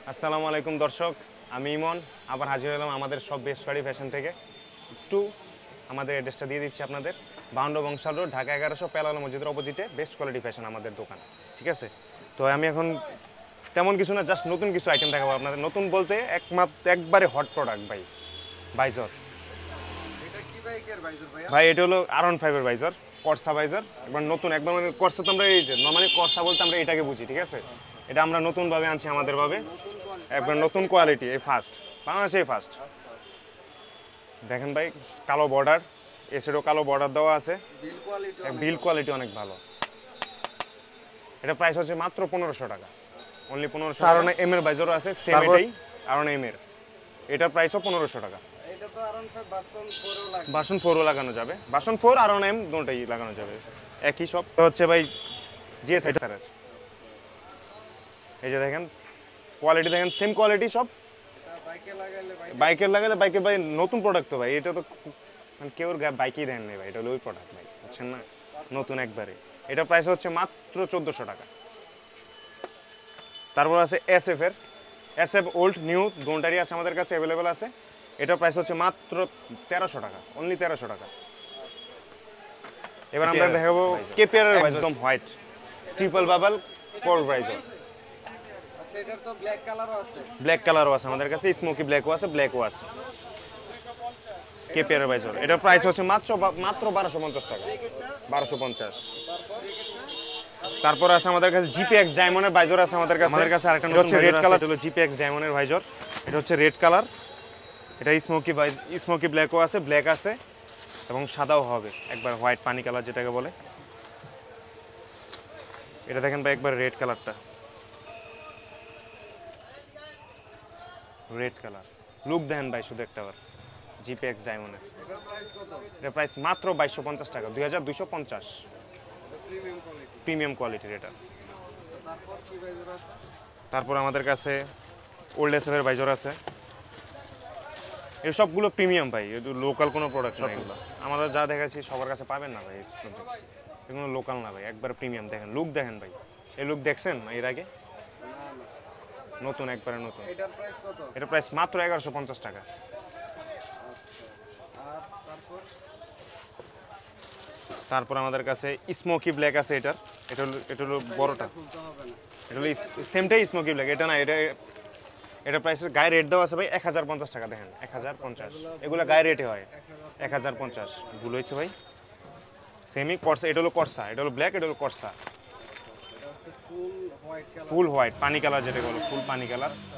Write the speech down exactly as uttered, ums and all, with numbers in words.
আসসালামু আলাইকুম দর্শক, আমি ইমন আবার হাজির হলাম আমাদের সব বেস্ট গাড়ি ফ্যাশন থেকে। একটু আমাদের অ্যাড্রেসটা দিয়ে দিচ্ছি আপনাদের। বাউন্ড বংশাল রোড, ঢাকা এগারোশো, পেলাল মসজিদের অপোজিটে বেস্ট কোয়ালিটি ফ্যাশন আমাদের দোকান। ঠিক আছে, তো আমি এখন তেমন কিছু না, জাস্ট নতুন কিছু আইটেম দেখাবো আপনাদের। নতুন বলতে একমাত্র একবারে হট প্রোডাক্ট ভাই, ভাইজর। ভাই এটা হলো আর ওয়ান ফাইভের ভাইজর, কর্সা ভাইজর। একবার নতুন একদম। কর্সা তো আমরা এই যে নর্মালি কর্সা বলতে আমরা এটাকে বুঝি, ঠিক আছে। এটা আমরা নতুনভাবে আনছি আমাদের ভাবে, একবার নতুন কোয়ালিটি, এই ফার্স্ট বাংলাদেশেই ফার্স্ট। দেখেন ভাই, কালো বর্ডার, এসেরও কালো বর্ডার দেওয়া আছে, বিল কোয়ালিটি অনেক ভালো। এটা প্রাইস হচ্ছে মাত্র পনেরোশো টাকা, অনলি পনেরোশো। আর এম এর ভাইজরও আছে, সেম এটাই আর এম এর। এটার প্রাইসও পনেরোশো টাকা। ভার্সন ফোরও লাগানো যাবে, ভার্সন ফোর আর এম দুটোই লাগানো যাবে, একই সব। হচ্ছে ভাই জিএস স্যারের, এই যে দেখেন কোয়ালিটি, দেখেন সেম কোয়ালিটি সব। বাইকের লাগালে বাইকের ভাই নতুন প্রোডাক্ট তো ভাই, এটা তো মানে কেউ বাইকেই দেন নেই ভাই, এটা হলো ওই প্রোডাক্ট ভাই, বুঝছেন না, নতুন একবারে। এটা প্রাইস হচ্ছে মাত্র চোদ্দোশো টাকা। তারপর আছে এস এফ এর, এস এফ ওল্ড নিউ দুটারই আছে আমাদের কাছে, অ্যাভেলেবেল আছে। এটা প্রাইস হচ্ছে মাত্র তেরোশো টাকা, অনলি তেরোশো টাকা। এবার আমরা দেখাবো কেপিআর এর একদম white triple bubble core visor. এটার তো ব্ল্যাক কালারও আছে, ব্ল্যাক কালারও আছে আমাদের কাছে, স্মোকি ব্ল্যাকও আছে, ব্ল্যাকও আছে। কেপিআর এর ভাইজর, এটার প্রাইস হচ্ছে মাত্র মাত্র বারোশো পঞ্চাশ টাকা, বারোশো পঞ্চাশ। তারপর আছে আমাদের কাছে জিপিএক্স ডায়মন্ডের ভাইজর আছে আমাদের কাছে। আমাদের কাছে আরেকটা হচ্ছে রেড কালার, হলো জিপিএক্স ডায়মন্ডের ভাইজর। এটা হচ্ছে রেড কালার, এটা স্মোকি স্মোকি ব্ল্যাকও আছে, ব্ল্যাক আছে এবং সাদাও হবে, একবার হোয়াইট পানি কালার যেটাকে বলে। এটা দেখেন ভাই একবার রেড কালারটা, রেড কালার লুক দেন ভাই শুধু একটা বার। জিপিএক্স ডায়মন্ডের এটা প্রাইস মাত্র বাইশশো পঞ্চাশ টাকা, দুই হাজার দুইশো পঞ্চাশ, প্রিমিয়াম কোয়ালিটির এটা। তারপর আমাদের কাছে ওল্ড এসএফের ভাইজর আছে, এই সবগুলো প্রিমিয়াম ভাই, লোকাল কোনো প্রোডাক্ট না এগুলো। আমরা যা দেখাচ্ছি সবার কাছে পাবেন না ভাই, এগুলো লোকাল না ভাই, একবার প্রিমিয়াম। দেখেন লুক, দেখেন ভাই, এই লুক দেখছেন এর আগে? নতুন, একবারে নতুন। এটার প্রাইস কত? এটা প্রাইস মাত্র এগারোশো পঞ্চাশ টাকা। তারপর আমাদের কাছে স্মোকি ব্ল্যাক আছে, এটার এটা হলো এটা হলো বড়টা, এটা হলো সেমটাই স্মোকি ব্ল্যাক, এটা না, এটা এটা প্রাইসের গায়ে রেট দেওয়া আছে ভাই এক হাজার পঞ্চাশ টাকা। দেখেন এক হাজার পঞ্চাশ, এগুলো গায়ে রেটে হয় এক হাজার পঞ্চাশ। ভুল হয়েছে ভাই, সেমি কর্সা, এটা হলো কর্সা, এটা হলো ব্ল্যাক, এটা হলো কর্সা। ফুল হোয়াইট পানি কালার যেটা বলো, ফুল পানি কালার।